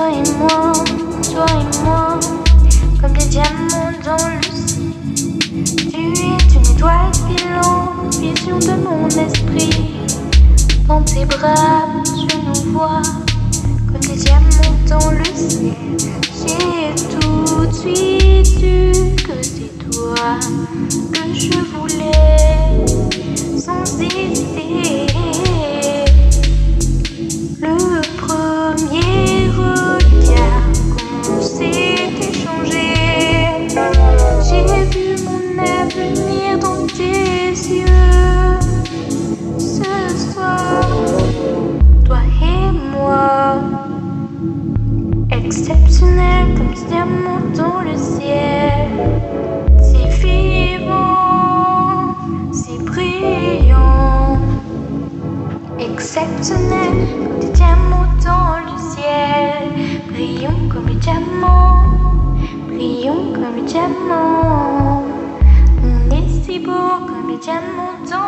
toi et moi, comme des diamants dans le ciel. Tu es une étoile filante, vision de mon esprit. Dans tes bras, je nous vois, comme des diamants dans le ciel. J'ai tout de suite su que c'est toi que je voulais, sans hésiter. Le premier regard qu'on s'est échangé, j'ai vu mon avenir dans tes yeux. Ce soir, toi et moi, exceptionnel comme des diamants dans le ciel, si vivant, si brillant. Exceptionnel comme des diamants dans le ciel, brillons comme les diamants, brillons comme les diamants. On est si beau comme les diamants dans